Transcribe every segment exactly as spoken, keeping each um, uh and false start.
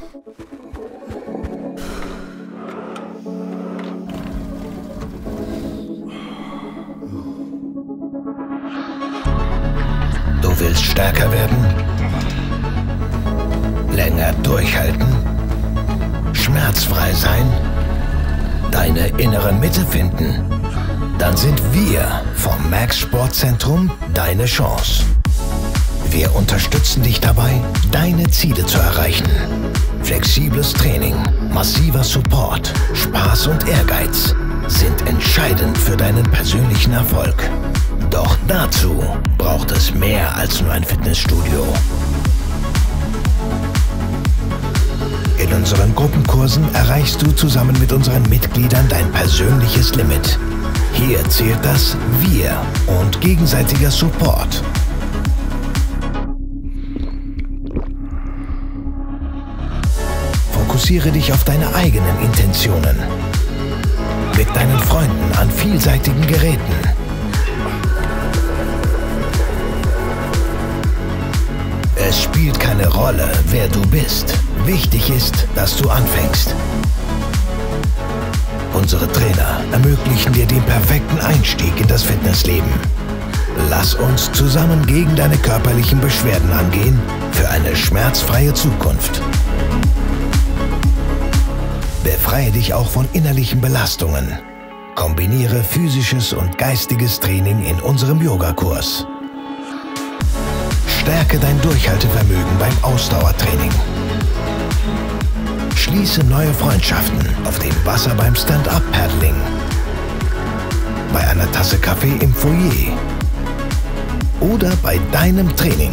Du willst stärker werden? Länger durchhalten? Schmerzfrei sein? Deine innere Mitte finden? Dann sind wir vom Max Sportzentrum deine Chance. Wir unterstützen dich dabei, deine Ziele zu erreichen. Flexibles Training, massiver Support, Spaß und Ehrgeiz sind entscheidend für deinen persönlichen Erfolg. Doch dazu braucht es mehr als nur ein Fitnessstudio. In unseren Gruppenkursen erreichst du zusammen mit unseren Mitgliedern dein persönliches Limit. Hier zählt das Wir und gegenseitiger Support. Fokussiere dich auf deine eigenen Intentionen. Mit deinen Freunden an vielseitigen Geräten. Es spielt keine Rolle, wer du bist. Wichtig ist, dass du anfängst. Unsere Trainer ermöglichen dir den perfekten Einstieg in das Fitnessleben. Lass uns zusammen gegen deine körperlichen Beschwerden angehen für eine schmerzfreie Zukunft. Befreie dich auch von innerlichen Belastungen. Kombiniere physisches und geistiges Training in unserem Yogakurs. Stärke dein Durchhaltevermögen beim Ausdauertraining. Schließe neue Freundschaften auf dem Wasser beim Stand-Up-Paddling, bei einer Tasse Kaffee im Foyer oder bei deinem Training.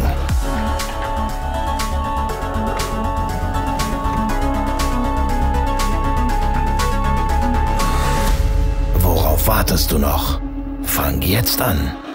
Worauf wartest du noch? Fang jetzt an!